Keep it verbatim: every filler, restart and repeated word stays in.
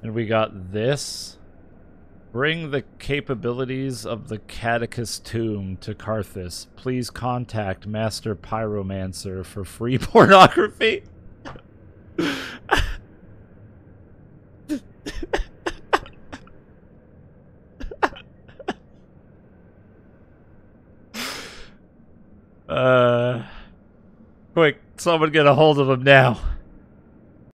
And we got this. Bring the capabilities of the Catechus tomb to Carthus. Please contact Master Pyromancer for free pornography. uh, quick, someone get a hold of him now.